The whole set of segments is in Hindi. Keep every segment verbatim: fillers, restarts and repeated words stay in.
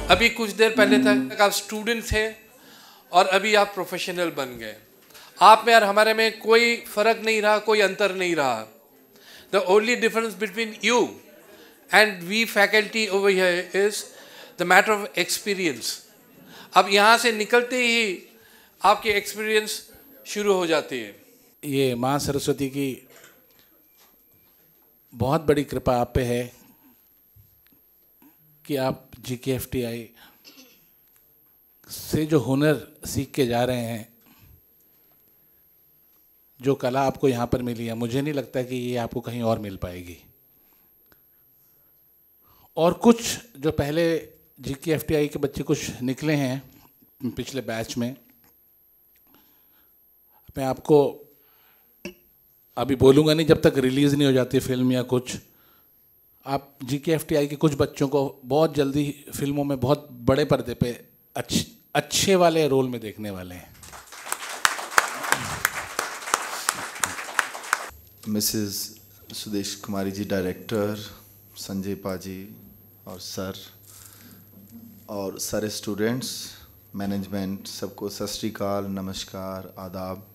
अभी कुछ देर पहले तक आप स्टूडेंट थे और अभी आप प्रोफेशनल बन गए। आप में और हमारे में कोई फ़र्क नहीं रहा, कोई अंतर नहीं रहा। The only difference between you and we faculty over here is the matter of experience. अब यहाँ से निकलते ही आपकी एक्सपीरियंस शुरू हो जाती है। ये माँ सरस्वती की बहुत बड़ी कृपा आप पे है कि आप जी के एफ टी आई से जो हुनर सीख के जा रहे हैं, जो कला आपको यहाँ पर मिली है, मुझे नहीं लगता कि ये आपको कहीं और मिल पाएगी। और कुछ जो पहले जी के एफ टी आई के बच्चे कुछ निकले हैं पिछले बैच में, मैं आपको अभी बोलूँगा नहीं जब तक रिलीज़ नहीं हो जाती फिल्म या कुछ। आप जी के एफ टी आई के कुछ बच्चों को बहुत जल्दी फिल्मों में बहुत बड़े पर्दे पे अच्छे अच्छे वाले रोल में देखने वाले हैं। मिसेस सुदेश कुमारी जी डायरेक्टर, संजय पाजी और सर और सारे स्टूडेंट्स, मैनेजमेंट, सबको सत श्री अकाल, नमस्कार, आदाब।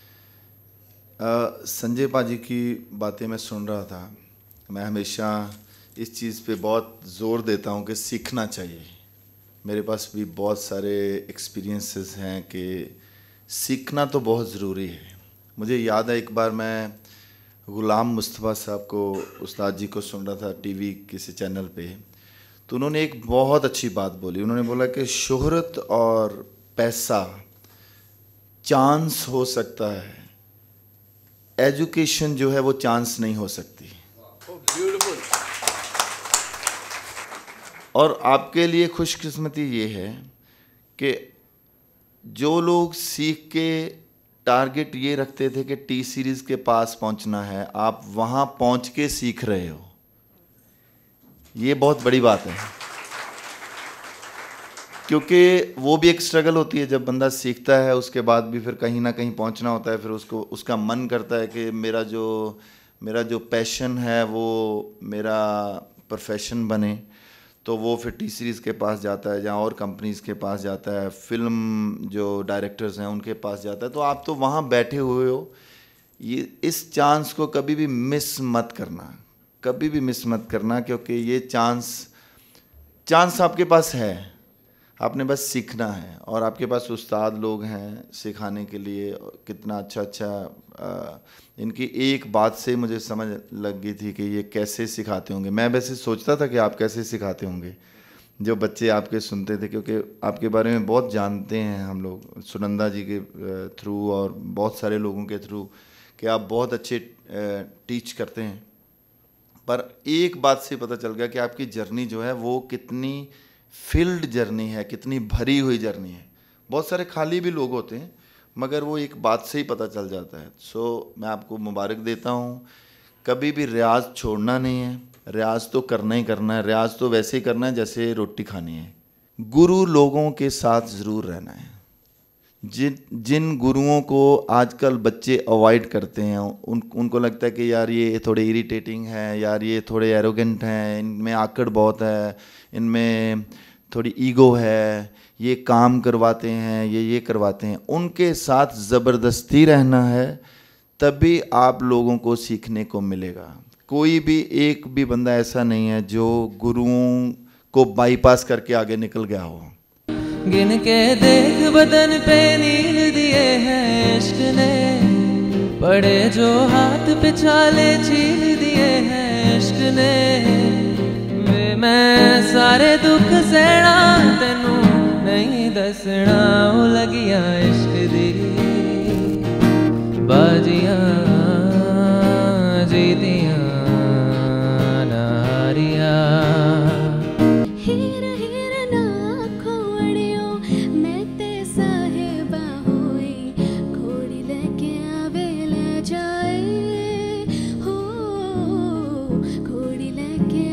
संजय पाजी की बातें मैं सुन रहा था। मैं हमेशा इस चीज़ पे बहुत ज़ोर देता हूँ कि सीखना चाहिए। मेरे पास भी बहुत सारे एक्सपीरियंसेस हैं कि सीखना तो बहुत ज़रूरी है। मुझे याद है एक बार मैं गुलाम मुस्तफ़ा साहब को, उस्ताद जी को सुन रहा था टीवी किसी चैनल पे, तो उन्होंने एक बहुत अच्छी बात बोली। उन्होंने बोला कि शोहरत और पैसा चांस हो सकता है, एजुकेशन जो है वो चांस नहीं हो सकती। ब्यूटीफुल। और आपके लिए खुशकिस्मती ये है कि जो लोग सीख के टारगेट ये रखते थे कि टी सीरीज़ के पास पहुंचना है, आप वहां पहुंच के सीख रहे हो। ये बहुत बड़ी बात है, क्योंकि वो भी एक स्ट्रगल होती है। जब बंदा सीखता है उसके बाद भी फिर कहीं ना कहीं पहुंचना होता है, फिर उसको उसका मन करता है कि मेरा जो मेरा जो पैशन है वो मेरा प्रोफेशन बने, तो वो फिर टी सीरीज़ के पास जाता है, जहाँ और कंपनीज़ के पास जाता है, फिल्म जो डायरेक्टर्स हैं उनके पास जाता है। तो आप तो वहाँ बैठे हुए हो। ये इस चांस को कभी भी मिस मत करना, कभी भी मिस मत करना, क्योंकि ये चांस चांस आपके पास है, आपने बस सीखना है। और आपके पास उस्ताद लोग हैं सिखाने के लिए। कितना अच्छा अच्छा आ, इनकी एक बात से मुझे समझ लग गई थी कि ये कैसे सिखाते होंगे। मैं वैसे सोचता था कि आप कैसे सिखाते होंगे, जो बच्चे आपके सुनते थे, क्योंकि आपके बारे में बहुत जानते हैं हम लोग सुनंदा जी के थ्रू और बहुत सारे लोगों के थ्रू कि आप बहुत अच्छे टीच करते हैं। पर एक बात से पता चल गया कि आपकी जर्नी जो है वो कितनी फील्ड जर्नी है, कितनी भरी हुई जर्नी है। बहुत सारे खाली भी लोग होते हैं, मगर वो एक बात से ही पता चल जाता है। सो मैं आपको मुबारक देता हूँ। कभी भी रियाज छोड़ना नहीं है, रियाज तो करना ही करना है। रियाज तो वैसे ही करना है जैसे रोटी खानी है। गुरु लोगों के साथ ज़रूर रहना है। जिन जिन गुरुओं को आजकल बच्चे अवॉइड करते हैं, उन उनको लगता है कि यार ये थोड़े इरिटेटिंग हैं, यार ये थोड़े एरोगेंट हैं, इनमें आकड़ बहुत है, इनमें थोड़ी ईगो है, ये काम करवाते हैं, ये ये करवाते हैं, उनके साथ ज़बरदस्ती रहना है। तभी आप लोगों को सीखने को मिलेगा। कोई भी एक भी बंदा ऐसा नहीं है जो गुरुओं को बाईपास करके आगे निकल गया हो। गिन के देख बदन पे नील दिए हैं इश्क ने, पड़े जो हाथ पे छाले छील दिए हैं इश्क ने। वे मैं सारे दुख सहना तेनू नहीं दसना, ओ लगिया इश्क दी बाजियां जीतियां नारियां। घोड़ी लेके